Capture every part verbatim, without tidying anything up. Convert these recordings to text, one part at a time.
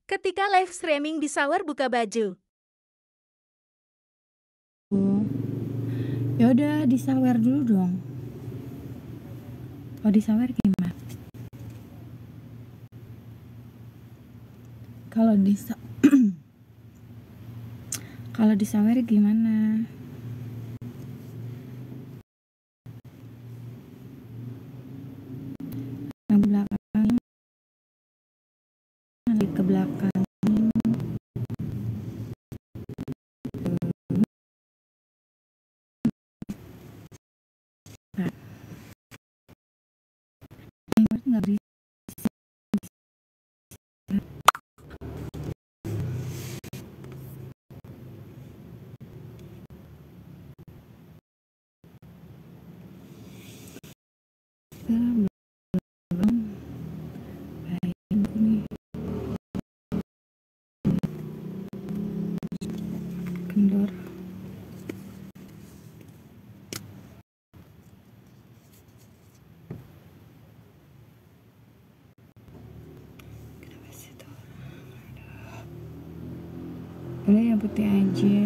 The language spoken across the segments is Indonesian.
Ketika live streaming di shower buka baju. Ya udah disawer dulu dong. Kalau disawer gimana? Kalau disa Kalau disawer gimana? Yang belakang ke belakang. Nggak bisa. Kendor. Kenapa sih tuh orang? Aduh. Udah yang putih aja.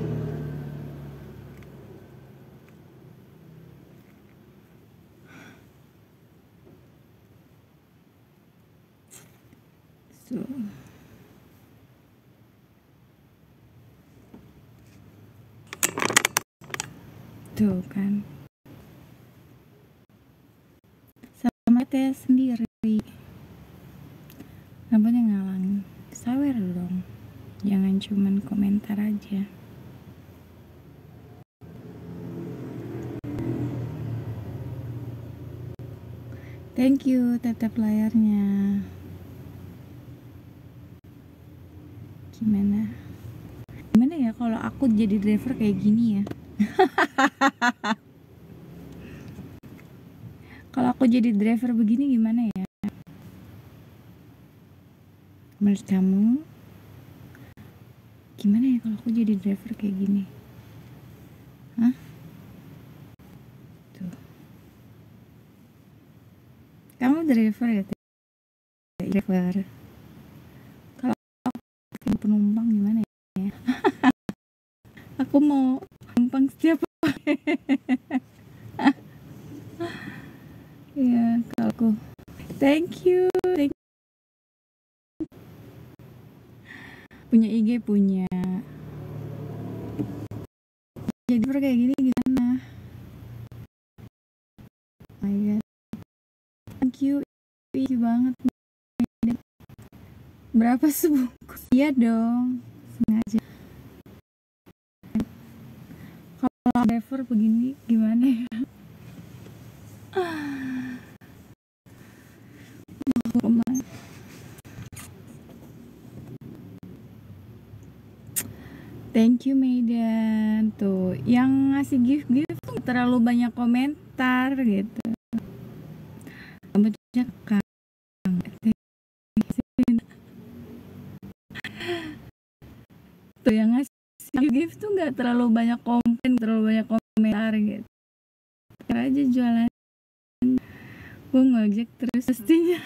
So. Tuh kan. Sama teh sendiri. Rambutnya ngalang. Sawer dong. Jangan cuman komentar aja. Thank you tetap layarnya. Gimana? Gimana ya kalau aku jadi driver kayak gini ya? Kalau aku jadi driver begini gimana ya? Menurut kamu gimana ya kalau aku jadi driver kayak gini? Hah? Tuh. Kamu driver ya? Driver. Kalau aku penumpang gimana ya? Aku mau penumpang setiap ya kalau aku. Thank you. Thank you. Punya I G punya. Jadi kayak gini gimana? Oh my god. Thank you. Thank you banget. Berapa sebungkus? Iya dong. Sengaja. Kalau driver begini gimana ya? Thank you Medan. Tuh, yang ngasih gift-gift tuh terlalu banyak komentar gitu. Rambutnya kang. Tuh yang ngasih gift tuh nggak terlalu banyak komen, terlalu banyak komentar gitu. Karena aja jualan. Gue ngojek terus pastinya.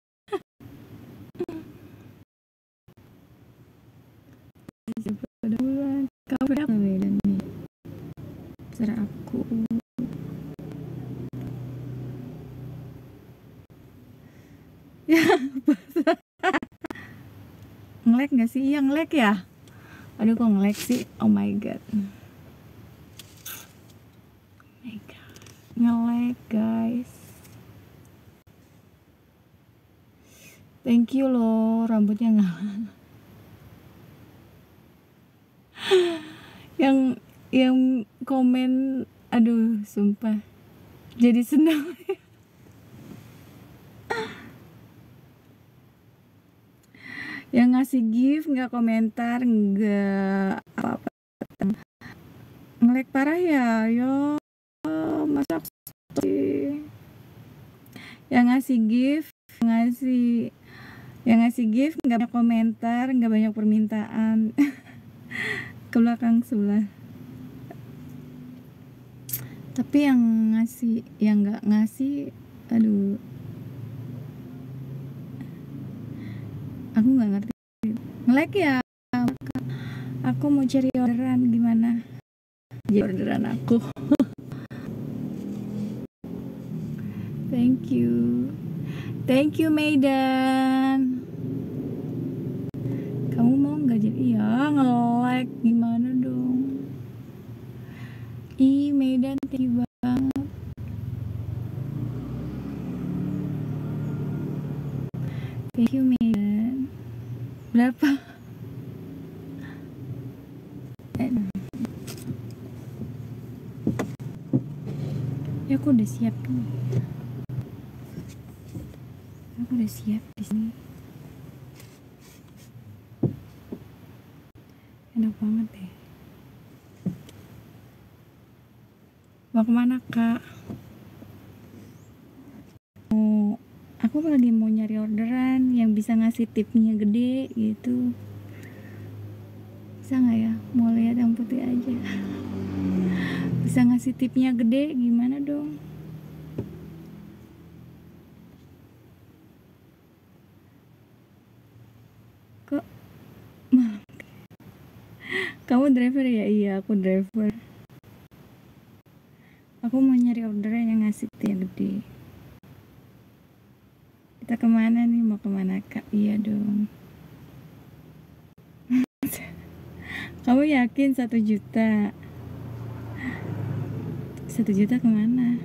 Bulan kau berapa Medan nih? Serah aku. Ya, nge-lag gak sih? Iya nge-lag ya? Aduh kok nge-lag sih? Oh my god. Oh my god. Nge-lag guys. Thank you loh, rambutnya ngalang. yang yang komen, aduh sumpah. Jadi senang. Yang ngasih gift nggak komentar, nggak apa-apa. Nge-lag parah ya, yo masa sih. Yang ngasih gift, ngasih yang ngasih gift nggak banyak komentar, nggak banyak permintaan. Ke belakang sebelah. Tapi yang ngasih, yang nggak ngasih, aduh, aku nggak ngerti Nge-lag ya. Aku mau cari orderan, gimana? Jadi orderan aku. Thank you. Thank you Medan. Kamu mau nggak jadi? Iya, nge-lag gimana dong? Ih, Medan tiba banget. Thank you Medan. Berapa? Ya aku udah siap nih. Aku udah siap di sini. Enak banget deh. Mau kemana kak? Mau, aku lagi mau nyari orderan yang bisa ngasih tipnya gede gitu. Bisa nggak ya? Mau lihat yang putih aja. Bisa ngasih tipnya gede gimana dong? Kok kamu driver ya? Iya, aku driver. Aku mau nyari orderan yang ngasih tipnya gede. Kita kemana nih? Mau kemana kak? Iya dong. Kamu yakin satu juta? Satu juta kemana?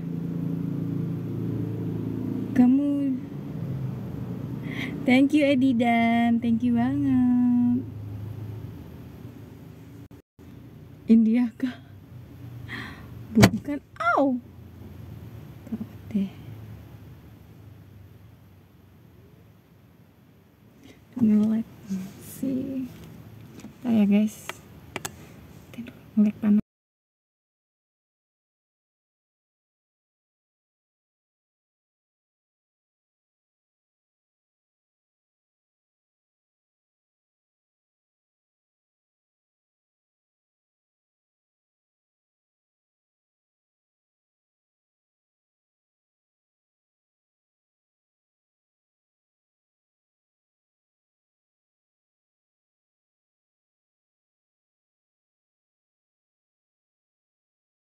Kamu thank you Edidan, thank you banget. India kah? Bukan. Au. Kawat deh. Nge-lag sih. Bentar ya guys. Nge-lag panas.